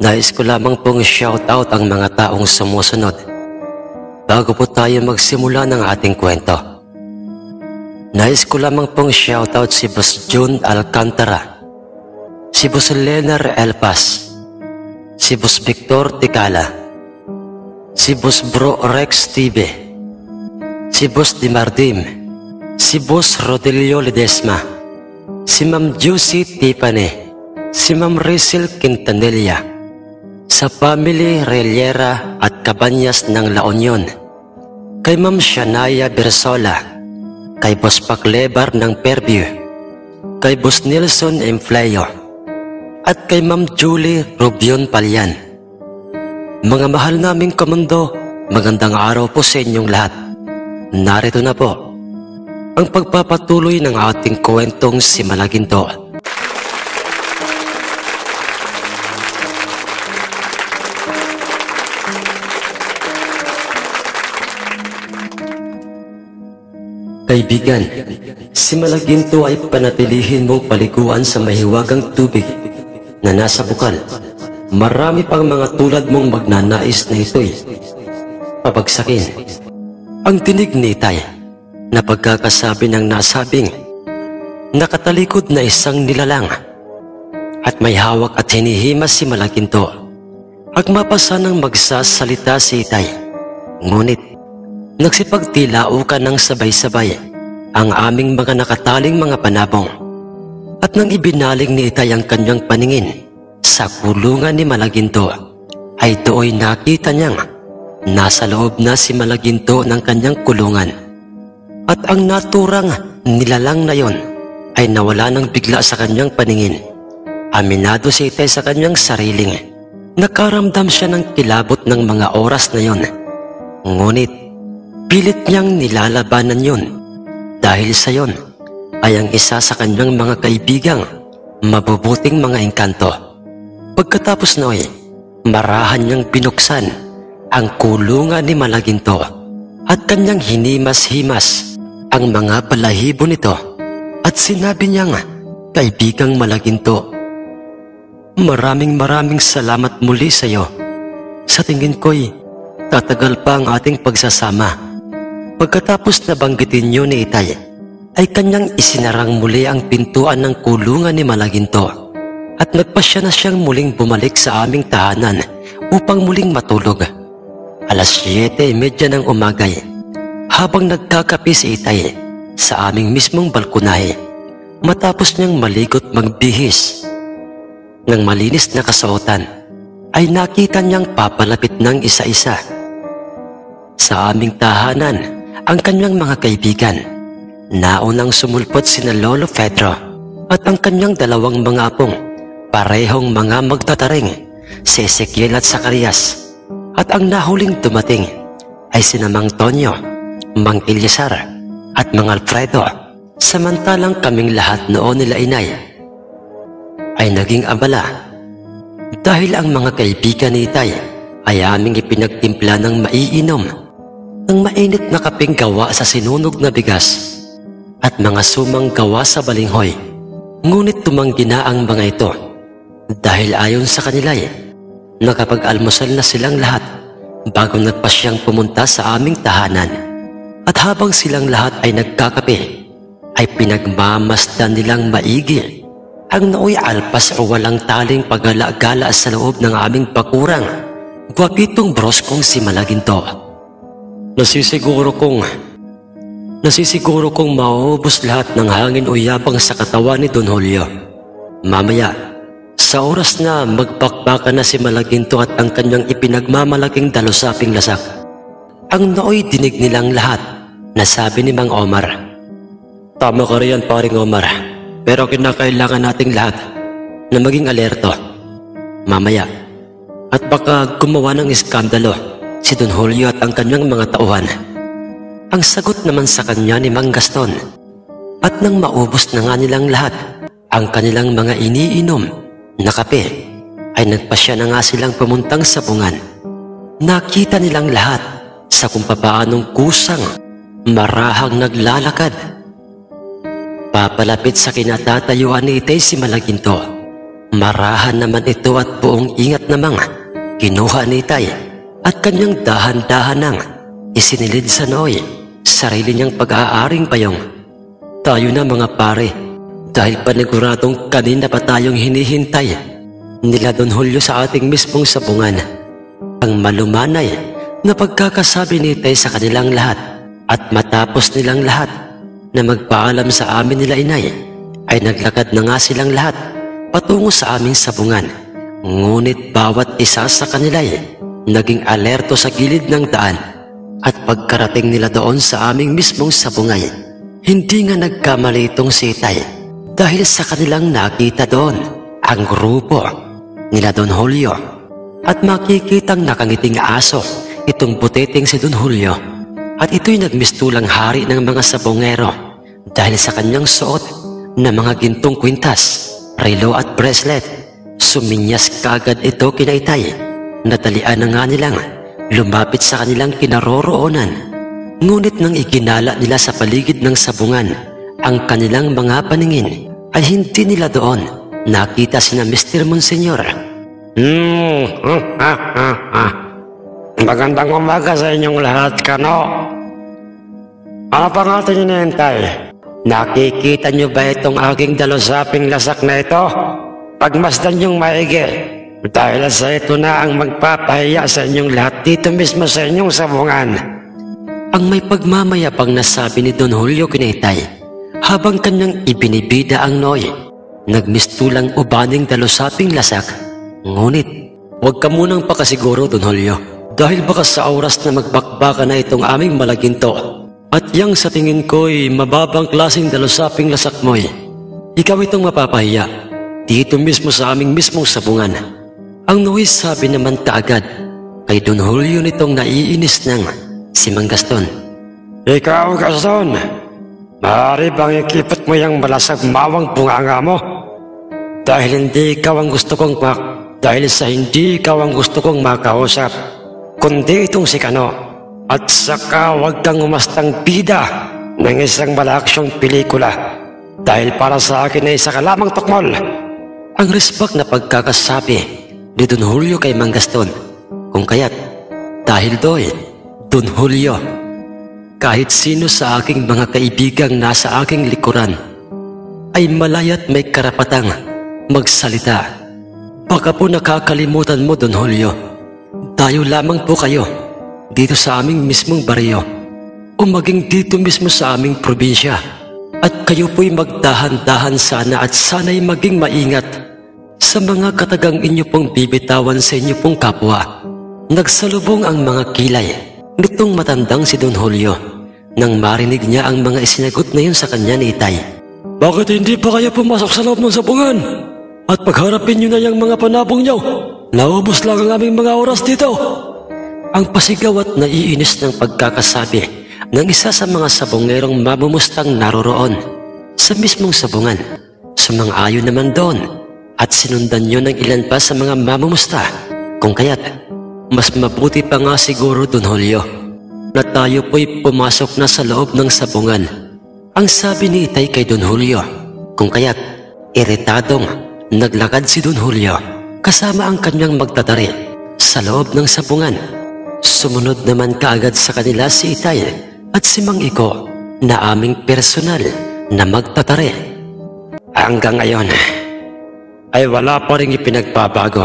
Nais ko lamang pong shoutout ang mga taong sumusunod bago po tayo magsimula ng ating kwento. Nais ko lamang pong shoutout si Boss June Alcantara, si Boss Lenar Elpas, si Boss Victor Ticala, si Boss Bro Rex TV, si Boss Dimardim, si Boss Rodelio Ledesma, si Ma'am Juicy Tiffany, si Ma'am Rizal Quintanilla, sa family Reliera at Cabanyas ng La Union, kay Ma'am Shanaya Bersola, kay Boss Paclebar ng Fairview, kay Boss Nelson Emfleo, at kay Ma'am Julie Rubion Palyan. Mga mahal naming komundo, magandang araw po sa inyong lahat. Narito na po ang pagpapatuloy ng ating kwentong si Malaginto. Kaibigan, si Malaginto ay panatilihin mong paliguan sa mahiwagang tubig na nasa bukal. Marami pang mga tulad mong magnanais na ito'y pabagsakin. Ang tinig ni Itay na pagkakasabi ng nasabing nakatalikod na isang nilalang at may hawak at hinihimas si Malaginto. Agmapasa ng magsasalita si Itay, ngunit nagsipagtilaukan ng sabay-sabay ang aming mga nakataling mga panabong. At nang ibinaling ni Itay ang kanyang paningin sa kulungan ni Malaginto, ay dooy nakita niyang nasa loob na si Malaginto ng kanyang kulungan. At ang naturang nilalang na yon ay nawala ng bigla sa kanyang paningin. Aminado si Itay sa kanyang sariling nakaramdam siya ng kilabot ng mga oras na yon. Ngunit pilit niyang nilalabanan yun dahil sa yon ay ang isa sa kanyang mga kaibigang mabubuting mga engkanto. Pagkatapos noy, marahan niyang binuksan ang kulungan ni Malaginto at kanyang hinimas-himas ang mga balahibo nito at sinabi niyang, "Kaibigang Malaginto, maraming salamat muli sa iyo. Sa tingin ko'y tatagal pa ang ating pagsasama." Pagkatapos na banggitin niyo ni Itay, ay kanyang isinarang muli ang pintuan ng kulungan ni Malaginto at nagpasya na siyang muling bumalik sa aming tahanan upang muling matulog. Alas 7:30 ng umagay, habang nagkakape si Itay sa aming mismong balkonahe, matapos niyang maligot magbihis ng malinis na kasuotan, ay nakita niyang papalapit ng isa-isa sa aming tahanan ang kanyang mga kaibigan. Naunang sumulpot sina Lolo Pedro at ang kanyang dalawang mga apong, parehong mga magtataring, si Ezekiel at Zacarias. At ang nahuling dumating ay sina Mang Tonyo, Mang Eliasar at Mang Alfredo. Samantalang kaming lahat noon nila inay ay naging abala dahil ang mga kaibigan ni Itay ay aming ipinagtimpla ng maiinom ng mainit na kapeng gawa sa sinunog na bigas at mga sumang gawa sa balinghoy. Ngunit tumanggi na ang mga ito dahil ayon sa kanila nakapag-almusal na silang lahat bago nagpasyang pumunta sa aming tahanan. At habang silang lahat ay nagkakape, ay pinagmamasdan nilang maigi ang nooy alpas o walang taling pagala-gala sa loob ng aming bakurang gwapitong broskong si Malaginto. Nasisiguro kong mauubos lahat ng hangin o yabang sa katawan ni Don Julio. Mamaya, sa oras na magpakbakan na si Malaginto at ang kanyang ipinagmamalaking dalusaping lasak, ang nooy dinig nilang lahat na sabi ni Mang Omar, "Tama ka riyan, paring Omar, pero kinakailangan nating lahat na maging alerto. Mamaya, at baka gumawa ng iskandalo si Don Julio at ang kanyang mga tauhan." Ang sagot naman sa kanya ni Mang Gaston, at nang maubos na nga nilang lahat ang kanilang mga iniinom na kape, ay nagpasya na nga silang pumuntang sabungan. Nakita nilang lahat sa kung papaanong kusang marahang naglalakad papalapit sa kinatatayuan ni Itay si Malaginto. Marahan naman ito at buong ingat namang kinuha ni Itay at kanyang dahan-dahanang isinilid sa nooy sarili niyang pag-aaring payong. Tayo na mga pare, dahil paniguradong kanina pa tayong hinihintay nila Don Julio sa ating mismong sabungan. Ang malumanay na pagkakasabi ni Itay sa kanilang lahat at matapos nilang lahat na magpaalam sa amin nila inay, ay naglakad na nga silang lahat patungo sa aming sabungan. Ngunit bawat isa sa kanila ay naging alerto sa gilid ng daan at pagkarating nila doon sa aming mismong sabungay, hindi nga nagkamali itong si Itay dahil sa kanilang nakita doon ang grupo nila Don Julio at makikitang nakangiting aso itong butiting si Don Julio at ito'y nagmistulang hari ng mga sabongero dahil sa kanyang suot na mga gintong kwintas, relo at bracelet. Suminyas kaagad ito kina Itay. Natalian na nga nilang lumapit sa kanilang kinaroroonan. Ngunit nang iginala nila sa paligid ng sabungan ang kanilang mga paningin, ay hindi nila doon nakita sina Mr. Monsignor. Magandang umaga sa inyong lahat, Kano. Ano pa nga ating hinihintay? Nakikita niyo ba itong aking dalusaping lasak na ito? Pagmasdan niyong maigi, dahil sa ito na ang magpapahiya sa inyong lahat dito mismo sa inyong sabungan. Ang may pagmamayabang nasabi ni Don Julio kina Itay habang kanyang ibinibida ang nooy. Nagmistulang ubaning dalusaping lasak. Ngunit, huwag ka munang pakasiguro, Don Julio, dahil baka sa oras na magbakbaka na itong aming malaginto at yang sa tingin ko'y mababang klaseng dalusaping lasak mo'y ikaw itong mapapahiya dito mismo sa aming mismong sabungan. Ang nooy sabi naman kaagad kay Don Julio nitong naiinis ng si Mang Gaston. Ikaw, Gaston, maaari bang ikipot mo yung malasag mawang bunganga mo? Dahil sa hindi ikaw ang gusto kong makausap, kundi itong si Kano. At saka huwag kang umastang bida ng isang malaksyong pelikula dahil para sa akin ay isa ka lamang tukmol. Ang respak na pagkakasabi ni Don Julio kay Mang Gaston. Kung kaya't dahil doy, Don Julio, kahit sino sa aking mga kaibigang nasa aking likuran ay malaya't may karapatang magsalita. Baka po nakakalimutan mo, Don Julio, tayo lamang po kayo dito sa aming mismong baryo o maging dito mismo sa aming probinsya, at kayo po'y magdahan-dahan sana at sana'y maging maingat sa mga katagang inyo pong bibitawan sa inyo pong kapwa. Nagsalubong ang mga kilay nitong matandang si Don Julio nang marinig niya ang mga isinagot na yun sa kanya ni Itay. Bakit hindi pa kayo pumasok sa loob ng sabungan at pagharapin nyo na yung mga panabong nyo? Naubos lang ang aming mga oras dito. Ang pasigaw at naiinis ng pagkakasabi ng isa sa mga sabongerong mamumustang naroroon sa mismong sabungan. Sumang-ayon naman doon at sinundan yun ng ilan pa sa mga mamumusta. Kung kaya't mas mabuti pa nga siguro, Don Julio, na tayo po'y pumasok na sa loob ng sabungan. Ang sabi ni Itay kay Don Julio. Kung kaya't iritadong naglakad si Don Julio kasama ang kanyang magtatari sa loob ng sabungan. Sumunod naman kaagad sa kanila si Itay at si Mang Iko na aming personal na magtatari. Hanggang ngayon ay wala pa rin ipinagbago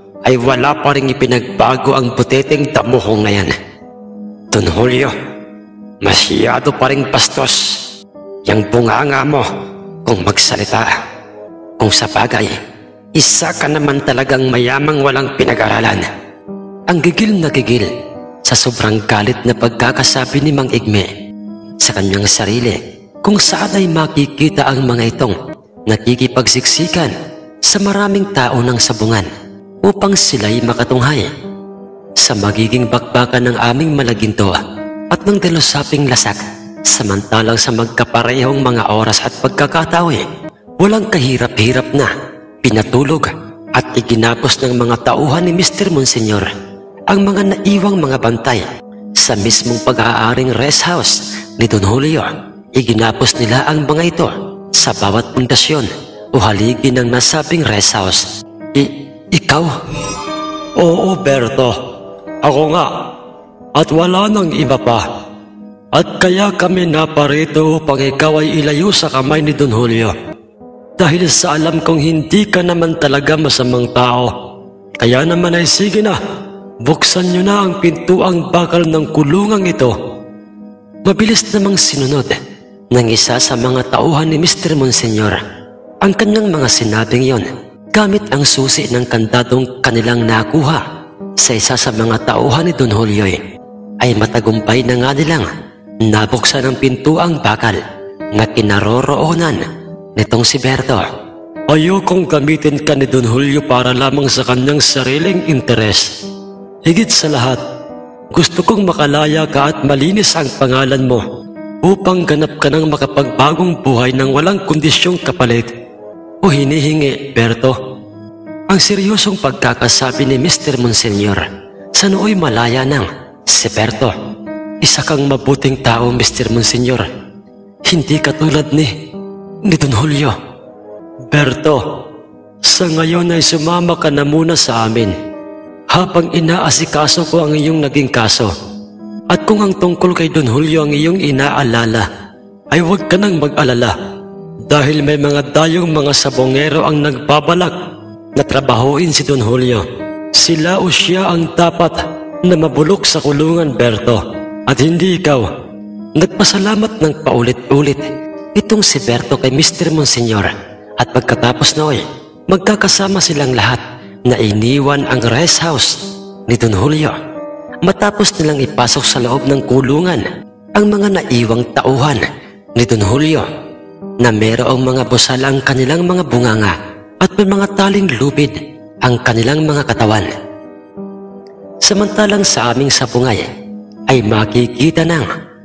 ang butiting damuhong ngayon. Don Julio, masyado pa rin bastos yung bunganga mo kung magsalita. Kung sa bagay, isa ka naman talagang mayamang walang pinag-aralan. Ang gigil na gigil sa sobrang galit na pagkakasabi ni Mang Igme sa kanyang sarili, kung saan ay makikita ang mga itong nakikipagsiksikan sa maraming tao ng sabungan upang sila'y makatunghay sa magiging bakbakan ng aming malaginto at ng dalusaping lasak. Samantalang sa magkaparehong mga oras at pagkakataon, walang kahirap-hirap na pinatulog at iginapos ng mga tauhan ni Mr. Monsignor ang mga naiwang mga bantay sa mismong pag-aaring rest house ni Don Julio. Iginapos nila ang mga ito sa bawat pundasyon o haligi ng nasabing rest house. Ikaw? Oo, Berto. Ako nga. At wala nang iba pa. At kaya kami naparito upang ikaw ay ilayo sa kamay ni Don Julio. Dahil sa alam kong hindi ka naman talaga masamang tao. Kaya naman ay sige na, buksan niyo na ang pintuang bakal ng kulungang ito. Mabilis namang sinunod ng isa sa mga tauhan ni Mr. Monsignor ang kanyang mga sinabing yon gamit ang susi ng kandadong kanilang nakuha sa isa sa mga tauhan ni Don Julio ay matagumpay na nga nilang nabuksan ang pintuang bakal na kinaroroonan nitong si Berto. Ayokong gamitin ka ni Don Julio para lamang sa kanyang sariling interes. Higit sa lahat, gusto kong makalaya ka at malinis ang pangalan mo upang ganap ka ng makapagbagong buhay ng walang kondisyong kapalit. O hinihingi, Berto. Ang seryosong pagkakasabi ni Mr. Monsignor sa nooy malaya ng si Berto. Isa kang mabuting tao, Mr. Monsignor. Hindi katulad ni Don Julio. Berto, sa ngayon ay sumama ka na muna sa amin habang inaasikaso ko ang iyong naging kaso. At kung ang tungkol kay Don Julio ang iyong inaalala, ay huwag ka nang mag-alala dahil may mga dayong mga sabongero ang nagbabalak na trabahuin si Don Julio. Sila o siya ang dapat na mabulok sa kulungan, Berto, at hindi ikaw. Nagpasalamat ng paulit-ulit itong si Berto kay Mr. Monsignor at pagkatapos noy, magkakasama silang lahat na iniwan ang rest house ni Don Julio. Matapos nilang ipasok sa loob ng kulungan ang mga naiwang tauhan ni Don Julio na merong mga busal ang kanilang mga bunganga at may mga taling lubid ang kanilang mga katawan. Samantalang sa aming sabungay ay makikita ng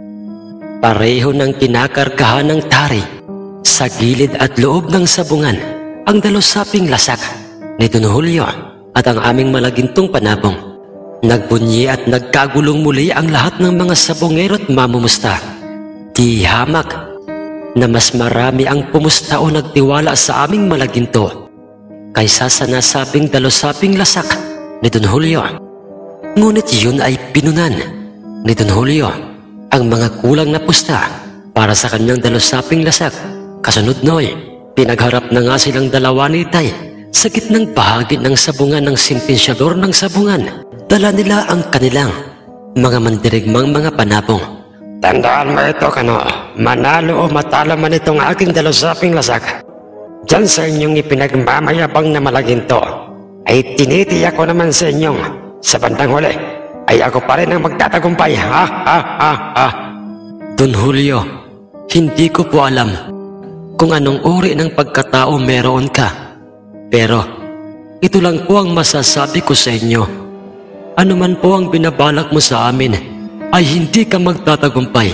pareho ng kinakargahan ng tari sa gilid at loob ng sabungan ang dalusaping lasak ni Don Julio at ang aming malagintong panabong. Nagbunyi at nagkagulong muli ang lahat ng mga sabongero at mamumusta. Di hamak na mas marami ang pumusta o nagtiwala sa aming malaginto kaysa sa nasabing dalusaping lasak ni Don Julio. Ngunit yun ay pinunan ni Don Julio ang mga kulang na pusta para sa kanyang dalusaping lasak. Kasunod noy, pinagharap na nga silang dalawa ni Tay sa gitnang bahagi ng sabungan ng sentensyador ng sabungan. Dala nila ang kanilang mga mandirigmang mga panabong. Tandaan mo ito, Kano. Manalo o matalo man itong aking dalusaping lasak, diyan sa inyong ipinagmamayabang na malaginto, ay tinitiyak ko naman sa inyong sa bandang huli ay ako pa rin ang magtatagumpay. Ha ha ha ha. Don Julio, hindi ko po alam kung anong uri ng pagkatao meron ka. Pero ito lang po ang masasabi ko sa inyo. Ano man po ang binabalak mo sa amin ay hindi ka magtatagumpay.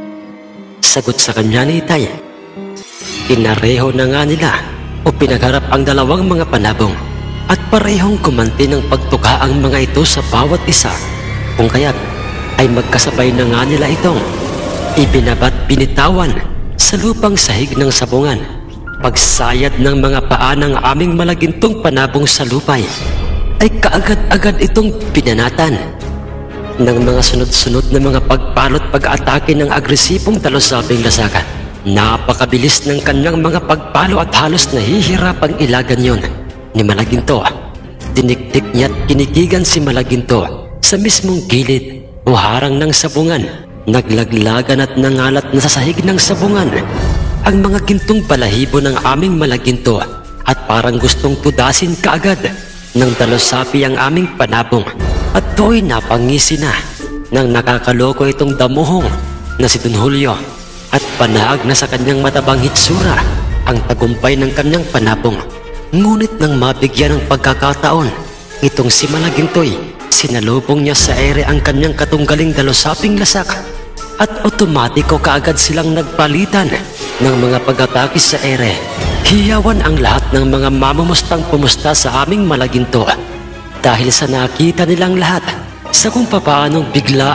Sagot sa kanya ni Tay. Pinareho na nga nila o pinagharap ang dalawang mga panabong at parehong kumanti ng pagtuka ang mga ito sa bawat isa. Kung kaya't ay magkasabay na nga nila itong ibinabat binitawan sa lupang sahig ng sabungan. Pagsayad ng mga paa ng aming malagintong panabong sa lupay ay kaagad-agad itong pinanatan ng mga sunod-sunod na mga pagpalot pag-atake ng agresibong dalusaping lasaka. Napakabilis ng kanyang mga pagpalo at halos nahihirapang ilagan yon ni Malaginto. Dinikdik niya't kinikigan si Malaginto sa mismong gilid o harang ng sabungan. Naglaglagan at nangalat na sa sahig ng sabungan ang mga gintong balahibo ng aming Malaginto at parang gustong tudasin kaagad ng dalusapi ang aming panabong. At do'y napangisi na nang nakakaloko itong damuhong na si Don Julio at panaag na sa kanyang matabang hitsura ang tagumpay ng kanyang panabong. Ngunit nang mabigyan ng pagkakataon itong si Malaginto'y sinalubong niya sa ere ang kanyang katunggaling dalusaping lasak at otomatiko kaagad silang nagpalitan ng mga pag-atake sa ere. Hiyawan ang lahat ng mga mamumustang pumusta sa aming Malaginto dahil sa nakita nilang lahat sa kung papaanong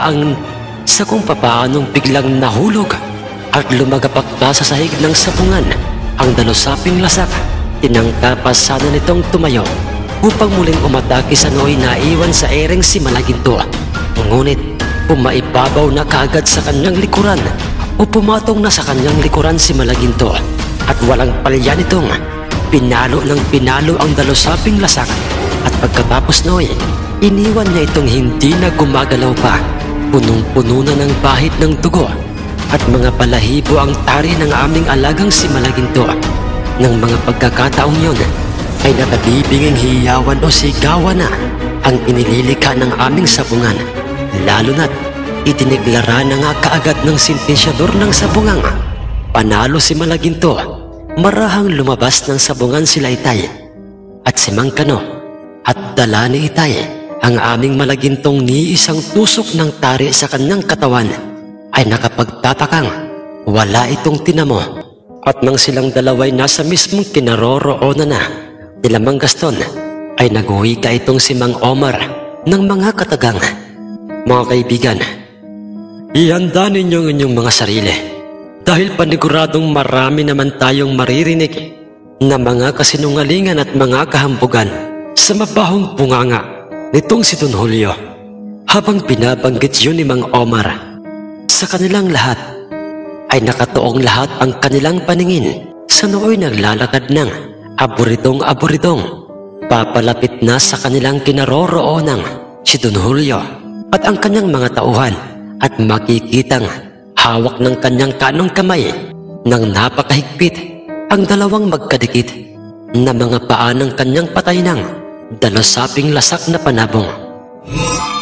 biglang nahulog at lumagapak na sa sahig ng sabungan ang dalusaping lasak Tinangka pa sana nitong tumayo upang muling umatake sa nooy naiwan sa ereng si Malaginto. Ngunit pumaibabaw na kaagad sa kanyang likuran o pumatong na sa kanyang likuran si Malaginto at walang palya nitong pinalo ng pinalo ang dalusaping lasak at pagkatapos nooy iniwan niya itong hindi na gumagalaw pa. Punong-puno na ng bahid ng dugo at mga balahibo ang tari ng aming alagang si Malaginto. Nang mga pagkakataong yon ay nakabibinging hiyawan o sigawan na ang inililikha ng aming sabungan, lalo na't itiniglara na nga kaagad ng sentensyador ng sabungang panalo si Malaginto. Marahang lumabas ng sabungan si Laytay at si Mang Kano at dala ni Itay ang aming Malagintong ni isang tusok ng tari sa kanyang katawan ay nakapagtatakang wala itong tinamo. At nang silang dalaway nasa mismong kinaroroonan na nila Mang Gaston ay naghuwika itong si Mang Omar ng mga katagang, "Mga kaibigan, ihanda ninyo ang inyong mga sarili dahil paniguradong marami naman tayong maririnig na mga kasinungalingan at mga kahambugan sa mabahong bunganga nitong si Don Julio." Habang binabanggit yun ni Mang Omar, sa kanilang lahat ay nakatuong lahat ang kanilang paningin sa nooy naglalakad ng aburidong-aburidong papalapit na sa kanilang kinaroroonang si Don Julio at ang kanyang mga tauhan, at makikitang hawak ng kanyang kanong kamay ng napakahigpit ang dalawang magkadikit na mga paa ng kanyang patay ng dalusaping lasak na panabong.